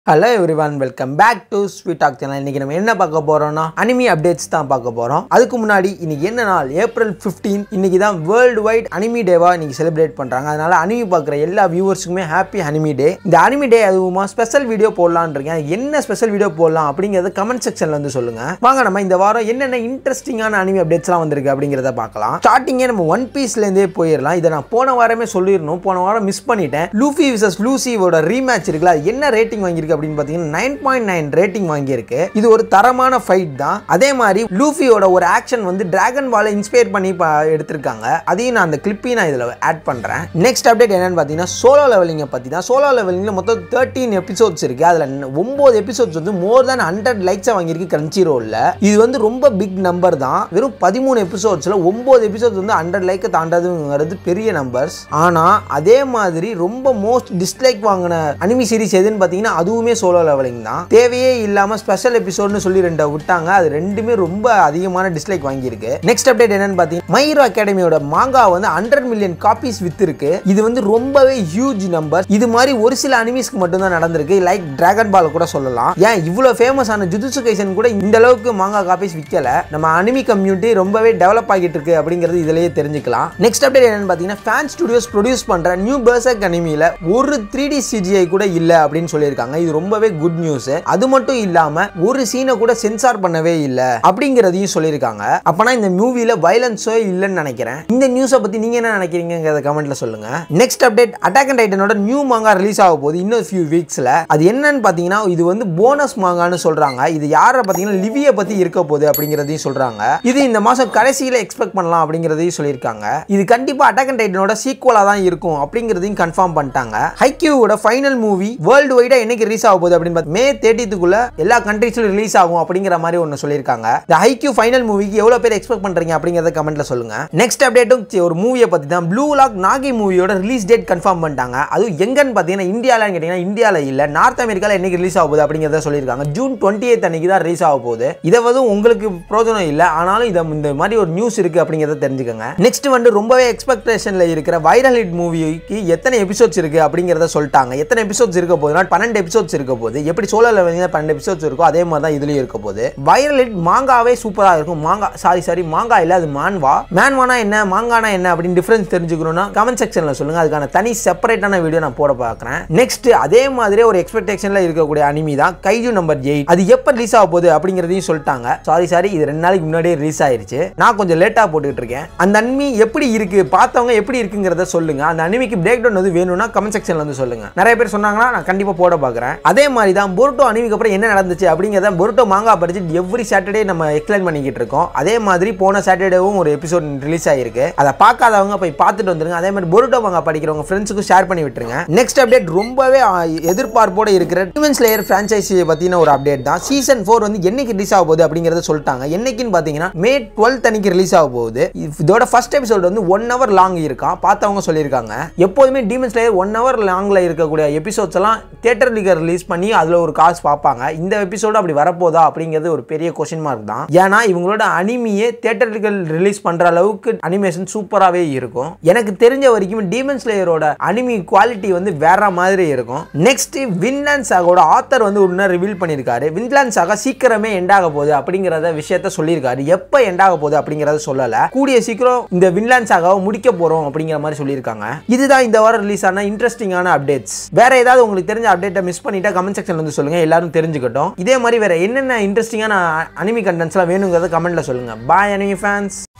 Hello everyone, welcome back to Sweet Talk channel. இன்னைக்கு நம்ம என்ன பார்க்க போறோம்னா anime updates தான் பார்க்க போறோம். அதுக்கு முன்னாடி இன்னைக்கு என்ன நாள்? ஏப்ரல் 15 இன்னைக்கு தான் வேர்ல்ட் வைட் anime டேவா இன்னைக்கு செலிப்ரேட் பண்றாங்க. அதனால anime பார்க்குற எல்லா வியூவர்ஸ்க்குமே ஹாப்பி anime டே. இந்த anime டே அதுவுமா ஸ்பெஷல் வீடியோ போடலாம்னு இருக்கேன். என்ன ஸ்பெஷல் வீடியோ போடலாம் அப்படிங்கறத கமெண்ட் செக்ஷன்ல வந்து சொல்லுங்க. வாங்க நம்ம இந்த வாரம் என்னென்ன இன்ட்ரஸ்டிங்கான anime அப்டேட்ஸ்லாம் வந்திருக்கு அப்படிங்கறத பார்க்கலாம். ஸ்டார்டிங்கே நம்ம ஒன் பீஸ்ல இருந்தே போயிரலாம். இத நான் போன வாரமே சொல்லிரணும். போன வாரம் மிஸ் பண்ணிட்டேன். லூஃபி vs லூசியோட ரீமேட்ச் இருக்குல. என்ன ரேட்டிங் வாங்கி அப்படின்னு பாத்தீங்கன்னா 9.9 ரேட்டிங் வாங்கி இருக்கு. இது ஒரு தரமான ஃபைட் தான். அதே மாதிரி லூஃபியோட ஒரு ஆக்ஷன் வந்து டிராகன் பாலை இன்ஸ்பயர் பண்ணி எடுத்திருக்காங்க. அதையும் நான் அந்த கிளிப்பையும் நான் இதுல ஆட் பண்றேன். நெக்ஸ்ட் அப்டேட் என்னன்னு பாத்தீங்கன்னா சோலோ லெவலிங் பத்தி தான். சோலோ லெவலிங்ல மொத்தம் 13 எபிசோட்ஸ் இருக்கு. அதுல 9 எபிசோட்ஸ் வந்து மோர் தென் 100 லைக்ஸ் வாங்கி இருக்கு கிரன்ச்சி ரோல்ல. இது வந்து ரொம்ப பிக் நம்பர் தான். வெறும் 13 எபிசோட்ஸ்ல 9 எபிசோட்ஸ் வந்து 100 லைக் தாண்டதுங்கிறது பெரிய நம்பர்ஸ். ஆனா அதே மாதிரி ரொம்ப மோஸ்ட் டிஸ்லைக் வாங்கின அனிமி சீரிஸ் எதுன்னு பாத்தீங்கன்னா அதுவுமே சோலோ லெவலிங் தான். தேவையே இல்லாம ஸ்பெஷல் எபிசோட்னு சொல்லி ரெண்டு விட்டாங்க. அது ரெண்டுமே ரொம்ப அதிகமான டிஸ்லைக் வாங்கி இருக்கு. நெக்ஸ்ட் அப்டேட் என்னன்னு பாத்தீங்கன்னா மை ஹீரோ அகாடமியோட மாங்கா வந்து 100 மில்லியன் காப்பீஸ் வித்து இருக்கு. இது வந்து ரொம்பவே ஹியூஜ் நம்பர். இது மாதிரி ஒரு சில அனிமீஸ்க்கு மட்டும் தான் நடந்திருக்கு. லைக் டிராகன் பால் கூட சொல்லலாம். ஏன் இவ்வளவு ஃபேமஸ் ஆன ஜுஜுட்சு கைசன் கூட இந்த அளவுக்கு மாங்கா காப்பீஸ் விக்கல. நம்ம அனிமி கம்யூனிட்டி ரொம்பவே டெவலப் ஆகிட்டு இருக்கு அப்படிங்கிறது இதுலயே தெரிஞ்சுக்கலாம். நெக்ஸ்ட் அப்டேட் என்னன்னு பாத்தீங்கன்னா ஃபேன் ஸ்டுடியோஸ் ப்ரொடியூஸ் பண்ற நியூ பெர்சர்க் அனிமில ஒரு 3D CGI கூட இல்ல அப்படின்னு சொல்லியிருக்காங்க. இது ரொம்பவே குட் நியூஸ். அது மட்டும் இல்லாம ஒரு சீனை கூட சென்சார் பண்ணவே இல்ல அப்படிங்கறதையும் சொல்லியிருக்காங்க. அப்பனா இந்த மூவில வயலன்ஸோ இல்லன்னு நினைக்கிறேன். இந்த நியூஸை பத்தி நீங்க என்ன நினைக்கிறீங்கங்கறத கமெண்ட்ல சொல்லுங்க. நெக்ஸ்ட் அப்டேட் அட்டாக் அண்ட் டைட்டனோட நியூ மாங்கா ரிலீஸ் ஆக போகுது இன்னும் few வீக்ஸ்ல. அது என்னன்னு பாத்தீங்கன்னா இது வந்து போனஸ் மாங்கான்னு சொல்றாங்க. இது யாரை பாத்தீங்கன்னா லிவியை பத்தி இருக்க போகுது அப்படிங்கறதையும் சொல்றாங்க. இது இந்த மாசம் கடைசியில எக்ஸ்பெக்ட் பண்ணலாம் அப்படிங்கறதையும் சொல்லியிருக்காங்க. இது கண்டிப்பா அட்டாக் அண்ட் டைட்டனோட சீக்வலா தான் இருக்கும் அப்படிங்கறதையும் கன்ஃபார்ம் பண்ணிட்டாங்க. ஹைக்யூவோட ஃபைனல் மூவி வேர்ல்ட் வைடா என்னைக்கு ரிலீஸ் ஆக போகுது அப்படின்னு மே 30th எல்லா கண்ட்ரீஸ்லயும் ரிலீஸ் ஆகும் அப்படிங்கிற மாதிரி ஒன்னு சொல்லிருக்காங்க. இந்த ஹைக்யூ ஃபைனல் மூவிக்கு எவ்வளவு பேர் எக்ஸ்பெக்ட் பண்றீங்க அப்படிங்கறத கமெண்ட்ல சொல்லுங்க. நெக்ஸ்ட் அப்டேட்டும் ஒரு மூவியை பத்தி தான். ப்ளூ லாக் நாகி மூவியோட ரிலீஸ் டேட் கன்ஃபார்ம் பண்ணிட்டாங்க. அது எங்கன்னு பாத்தீங்கன்னா இந்தியாலன்னு கேட்டீங்கன்னா இந்தியால இல்ல நார்த் அமெரிக்கால என்னைக்கு ரிலீஸ் ஆக போகுது அப்படிங்கறத சொல்லிருக்காங்க. ஜூன் 28 அன்னைக்கு தான் ரிலீஸ் ஆக போகுது. இத வந்து உங்களுக்கு பிரயோஜனம் இல்ல. ஆனாலும் இந்த மாதிரி ஒரு நியூஸ் இருக்கு அப்படிங்கறத தெரிஞ்சுக்கங்க. நெக்ஸ்ட் வந்து ரொம்பவே எக்ஸ்பெக்டேஷன்ல இருக்கிற வைரல் ஹிட் மூவிக்கு எத்தனை எபிசோட்ஸ் இருக்கு அப்படிங்கறத சொல்லிட்டாங்க. எத்தனை எபிசோட்ஸ் இருக்க போகுதுன்னா 12 எபிசோட்ஸ் இருக்க போகுது. எப்படி சோலோ லெவலிங்ல 12 எபிசோட்ஸ் இருக்கும் அதே மாதிரி தான் இதுலயும் இருக்க போகுது. வைரல் ஹிட் மாங்காவே சூப்பரா இருக்கும். மாங்கா இல்ல அது மேன்வானா என்ன மாங்கானா என்ன அப்படின்னு டிஃபரன்ஸ் தெரிஞ்சுக்கணும்னா கமெண்ட் செக்ஷன்ல சொல்லுங்க. அதுக்கான தனி செப்பரேட்டான வீடியோ நான் போட பார்க்கறேன். நெக்ஸ்ட் அதே மாதிரி ஒரு எக்ஸ்பெக்டேஷன்ல இருக்கக்கூடிய அனிமி தான் கைஜு நம்பர் 8. அது எப்ப ரிலீஸ் ஆக போகுது அப்படிங்கறதையும் சொல்லிட்டாங்க. சாரி இது 2 நாளைக்கு முன்னாடியே ரிலீஸ் ஆயிருச்சு. நான் கொஞ்சம் லேட்டா போட்டுட்டு இருக்கேன். அந்த அனிமி எப்படி இருக்கு பார்த்தவங்க எப்படி இருக்குங்கிறத சொல்லுங்க. அந்த அனிமிக்கு பிரேக் டவுன் வந்து வேணும்னா கமெண்ட் செக்ஷன்ல வந்து சொல்லுங்க. நிறைய பேர் சொன்னாங்கன்னா நான் கண்டிப்பா போட பார்க்கறேன். அதே மாதிரி தான் பொருட்டோ அனிமிக்கு அப்புறம் என்ன நடந்துச்சு அப்படிங்கறத பொருட்டோ மாங்கா படிச்சு எவ்ரி சாட்டர்டே நம்ம எக்ஸ்பிளைன் பண்ணிக்கிட்டு இருக்கோம். அதே மாதிரி போன சாட்டர்டேவும் ஒரு எபிசோட் ரிலீஸ் ஆயிருக்கு. அதை பார்க்காதவங்க போய் பார்த்துட்டு வந்துருங்க. அதே மாதிரி பொருட்டோ மாங்கா படிக்கிறவங்க ஃப்ரெண்ட்ஸுக்கு ஷேர் பண்ணி விட்டுருங்க. நெக்ஸ்ட் அப்டேட் ரொம்பவே எதிர்பார்ப்போட இருக்கிற டீமன் ஸ்லேயர் பிரான்ச்சைஸியை பத்தின ஒரு அப்டேட் தான். சீசன் 4 வந்து என்னைக்கு ரிலீஸ் ஆக போகுது அப்படிங்கறத சொல்லிட்டாங்க. என்னைக்குன்னு பாத்தீங்கன்னா மே 12 அன்னைக்கு ரிலீஸ் ஆக போகுது. இதோட ஃபர்ஸ்ட் எபிசோட் வந்து 1 hour லாங் இருக்கா. பார்த்தவங்க சொல்லியிருக்காங்க. எப்போதுமே டீமன் ஸ்லேயர் 1 hour லாங்ல இருக்கக்கூடிய எபிசோட்ஸ் எல்லாம் தியேட்டர்ல ரிலீஸ் பண்ணி அதுல ஒரு காசு பார்ப்பாங்க. இந்த எபிசோடு அப்படி வரப்போதா அப்படிங்கிறது ஒரு பெரிய क्वेश्चन மார்க் தான். ஏன்னா இவங்களோட அனிமியே தியேட்டர்கள் ரிலீஸ் பண்ற அளவுக்கு அனிமேஷன் சூப்பராகவே இருக்கும். எனக்கு தெரிஞ்ச வரைக்கும் டீமன் ஸ்லேயரோட அனிமி குவாலிட்டி வந்து வேற மாதிரி இருக்கும். நெக்ஸ்ட் வின்லாண்ட் சாகாவோட ஆத்தர் வந்து ஒன்னு ரிவீல் பண்ணியிருக்காரு. வின்லாண்ட் சாகா சீக்கிரமே எண்ட் ஆக போகுது அப்படிங்கறத விஷயத்த சொல்லியிருக்காரு. எப்ப எண்ட் ஆக போகுது அப்படிங்கறத சொல்லல. கூடிய சீக்கிரம் இந்த வின்லாண்ட் சாகாவை முடிக்க போறோம் அப்படிங்கிற மாதிரி சொல்லியிருக்காங்க. இதுதான் இந்த வாரம் ரிலீஸ் ஆன இன்ட்ரெஸ்டிங்கான அப்டேட்ஸ். வேற ஏதாவது உங்களுக்கு தெரிஞ்ச அப்டேட்டை மிஸ் பண்ணிட்டா கமெண்ட் செக்ஷன்ல வந்து சொல்லுங்க. எல்லாரும் தெரிஞ்சுக்கட்டும். இதே மாதிரி வேற என்னென்ன இன்ட்ரெஸ்டிங்கான அனிமி கண்டென்ட்ஸ்லாம் வேணுங்கிறத கமெண்ட்ல சொல்லுங்க. Bye anime fans.